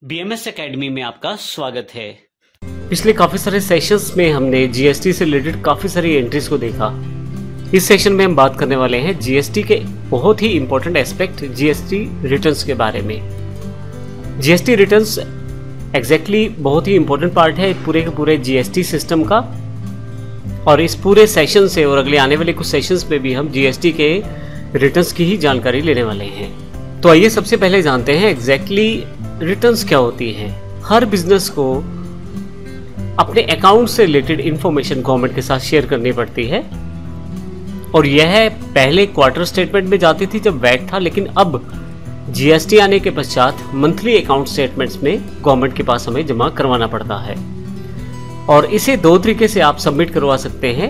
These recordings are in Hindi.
बीएमएस एकेडमी में आपका स्वागत है। पिछले काफ़ी सारे सेशंस में हमने जीएसटी से रिलेटेड काफ़ी सारी एंट्रीज को देखा। इस सेशन में हम बात करने वाले हैं जीएसटी के बहुत ही इंपॉर्टेंट एस्पेक्ट जीएसटी रिटर्न्स के बारे में। जीएसटी रिटर्न्स एग्जैक्टली बहुत ही इंपॉर्टेंट पार्ट है पूरे के पूरे जीएसटी सिस्टम का, और इस पूरे सेशन से और अगले आने वाले कुछ सेशंस में भी हम जीएसटी के रिटर्न्स की ही जानकारी लेने वाले हैं। तो आइए सबसे पहले जानते हैं एग्जैक्टली रिटर्न्स क्या होती हैं। हर बिजनेस को अपने अकाउंट से रिलेटेड इंफॉर्मेशन गवर्नमेंट के साथ शेयर करनी पड़ती है, और यह पहले क्वार्टर स्टेटमेंट में जाती थी जब वैट था, लेकिन अब जीएसटी आने के पश्चात मंथली अकाउंट स्टेटमेंट्स में गवर्नमेंट के पास हमें जमा करवाना पड़ता है। और इसे दो तरीके से आप सबमिट करवा सकते हैं,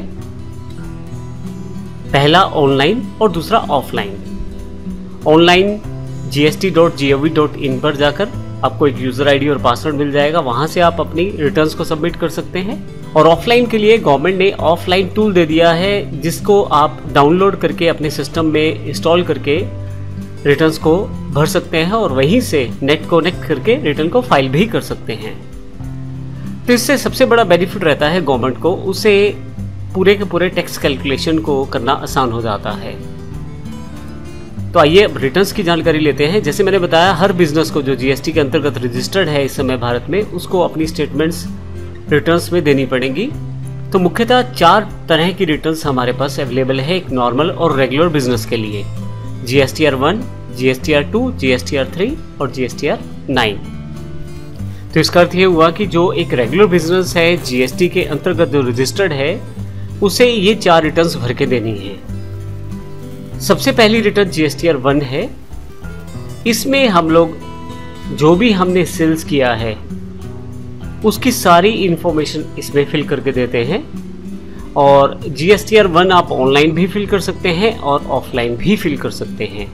पहला ऑनलाइन और दूसरा ऑफलाइन। ऑनलाइन gst.gov.in पर जाकर आपको एक यूजर आईडी और पासवर्ड मिल जाएगा, वहां से आप अपनी रिटर्न्स को सबमिट कर सकते हैं। और ऑफलाइन के लिए गवर्नमेंट ने ऑफलाइन टूल दे दिया है, जिसको आप डाउनलोड करके अपने सिस्टम में इंस्टॉल करके रिटर्न्स को भर सकते हैं और वहीं से नेट कनेक्ट करके रिटर्न को फाइल भी कर सकते हैं। तो इससे सबसे बड़ा बेनिफिट रहता है गवर्नमेंट को, उसे पूरे के पूरे टैक्स कैलकुलेशन को करना आसान हो जाता है। तो आइए अब रिटर्न्स की जानकारी लेते हैं। जैसे मैंने बताया, हर बिजनेस को जो जीएसटी के अंतर्गत रजिस्टर्ड है इस समय भारत में, उसको अपनी स्टेटमेंट्स रिटर्न्स में देनी पड़ेंगी। तो मुख्यतः 4 तरह की रिटर्न्स हमारे पास अवेलेबल है एक नॉर्मल और रेगुलर बिजनेस के लिए: जीएसटीआर 1, जीएसटीआर 2, जीएसटीआर 3 और जीएसटीआर 9। तो इसका अर्थ ये हुआ कि जो एक रेगुलर बिजनेस है जीएसटी के अंतर्गत जो रजिस्टर्ड है, उसे ये 4 रिटर्न्स भर के देनी है। सबसे पहली रिटर्न जीएसटीआर 1 है। इसमें हम लोग जो भी हमने सेल्स किया है उसकी सारी इंफॉर्मेशन इसमें फिल करके देते हैं। और जीएसटीआर 1 आप ऑनलाइन भी फिल कर सकते हैं और ऑफलाइन भी फिल कर सकते हैं।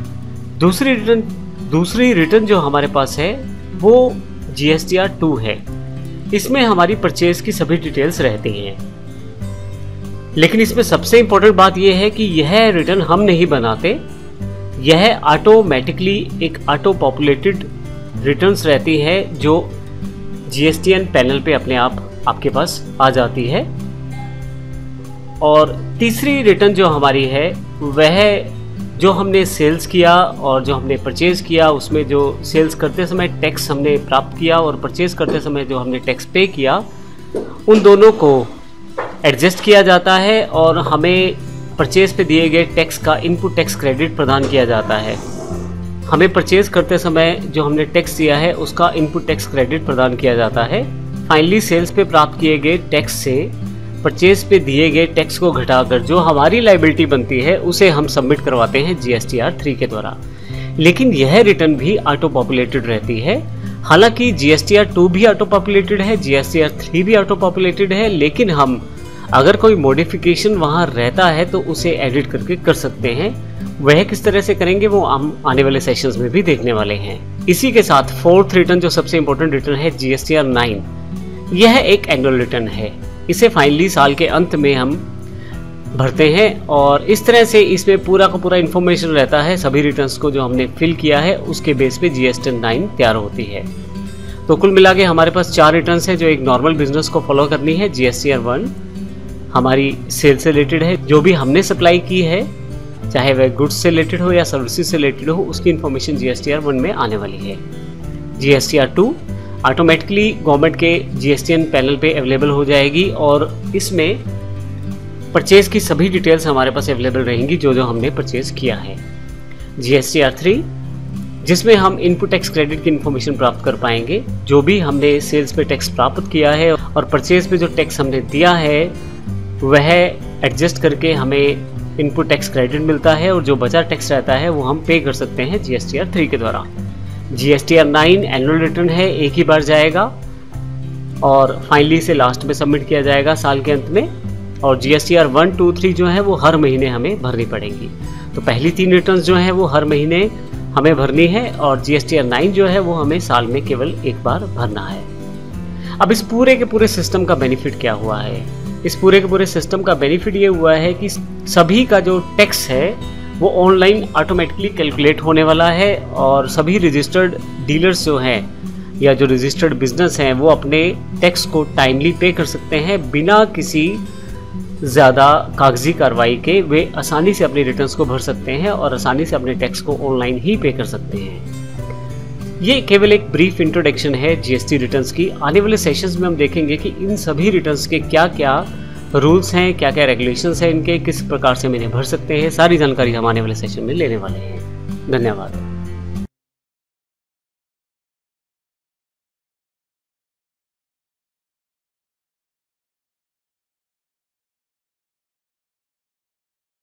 दूसरी रिटर्न जो हमारे पास है वो जीएसटीआर 2 है। इसमें हमारी परचेज की सभी डिटेल्स रहती हैं, लेकिन इसमें सबसे इंपॉर्टेंट बात यह है कि यह रिटर्न हम नहीं बनाते, यह ऑटोमेटिकली एक ऑटो पॉपुलेटेड रिटर्न्स रहती है जो जीएसटीएन पैनल पे अपने आप आपके पास आ जाती है। और तीसरी रिटर्न जो हमारी है वह जो हमने सेल्स किया और जो हमने परचेज किया, उसमें जो सेल्स करते समय टैक्स हमने प्राप्त किया और परचेज करते समय जो हमने टैक्स पे किया, उन दोनों को एडजस्ट किया जाता है और हमें परचेज पे दिए गए टैक्स का इनपुट टैक्स क्रेडिट प्रदान किया जाता है। हमें परचेज करते समय जो हमने टैक्स दिया है उसका इनपुट टैक्स क्रेडिट प्रदान किया जाता है। फाइनली सेल्स पे प्राप्त किए गए टैक्स से परचेज पे दिए गए टैक्स को घटाकर जो हमारी लायबिलिटी बनती है उसे हम सबमिट करवाते हैं जीएसटीआर 3 के द्वारा। लेकिन यह रिटर्न भी ऑटो पॉपुलेटेड रहती है। हालांकि जीएसटीआर 2 भी ऑटो पॉपुलेटेड है, जीएसटीआर 3 भी ऑटो पॉपुलेटेड है, लेकिन हम अगर कोई मॉडिफिकेशन वहाँ रहता है तो उसे एडिट करके कर सकते हैं। वह किस तरह से करेंगे वो हम आने वाले सेशंस में भी देखने वाले हैं। इसी के साथ फोर्थ रिटर्न जो सबसे इंपॉर्टेंट रिटर्न है जीएसटीआर 9, यह एक एनुअल रिटर्न है। इसे फाइनली साल के अंत में हम भरते हैं और इस तरह से इसमें पूरा का पूरा इन्फॉर्मेशन रहता है। सभी रिटर्न्स को जो हमने फिल किया है उसके बेस पे जीएसटीआर 9 तैयार होती है। तो कुल मिला के हमारे पास 4 रिटर्न्स है जो एक नॉर्मल बिजनेस को फॉलो करनी है। जीएसटीआर 1 हमारी सेल से रिलेटेड है, जो भी हमने सप्लाई की है, चाहे वह गुड्स से रिलेटेड हो या सर्विसेज से रिलेटेड हो, उसकी इन्फॉर्मेशन जीएसटीआर 1 में आने वाली है। जीएसटीआर 2 ऑटोमेटिकली गवर्नमेंट के जीएसटीएन पैनल पे अवेलेबल हो जाएगी और इसमें परचेज की सभी डिटेल्स हमारे पास अवेलेबल रहेंगी जो जो हमने परचेज किया है। जीएसटीआर 3 जिसमें हम इनपुट टैक्स क्रेडिट की इन्फॉर्मेशन प्राप्त कर पाएंगे, जो भी हमने सेल्स पे टैक्स प्राप्त किया है और परचेज पे जो टैक्स हमने दिया है वह एडजस्ट करके हमें इनपुट टैक्स क्रेडिट मिलता है और जो बचा टैक्स रहता है वो हम पे कर सकते हैं जीएसटीआर 3 के द्वारा। जीएसटीआर 9 एनुअल रिटर्न है, एक ही बार जाएगा और फाइनली से लास्ट में सबमिट किया जाएगा साल के अंत में। और जीएसटीआर 1, 2, 3 जो है वो हर महीने हमें भरनी पड़ेंगी। तो पहली 3 रिटर्न जो है वो हर महीने हमें भरनी है और जीएसटीआर 9 जो है वो हमें साल में केवल एक बार भरना है। अब इस पूरे के पूरे सिस्टम का बेनिफिट क्या हुआ है? इस पूरे के पूरे सिस्टम का बेनिफिट ये हुआ है कि सभी का जो टैक्स है वो ऑनलाइन ऑटोमेटिकली कैलकुलेट होने वाला है और सभी रजिस्टर्ड डीलर्स जो हैं या जो रजिस्टर्ड बिजनेस हैं वो अपने टैक्स को टाइमली पे कर सकते हैं बिना किसी ज़्यादा कागजी कार्रवाई के। वे आसानी से अपनी रिटर्न्स को भर सकते हैं और आसानी से अपने टैक्स को ऑनलाइन ही पे कर सकते हैं। ये केवल एक ब्रीफ इंट्रोडक्शन है जीएसटी रिटर्न्स की। आने वाले सेशंस में हम देखेंगे कि इन सभी रिटर्न्स के क्या क्या रूल्स हैं, क्या क्या रेगुलेशंस हैं इनके, किस प्रकार से हम इन्हें भर सकते हैं। सारी जानकारी हम आने वाले सेशन में लेने वाले हैं। धन्यवाद।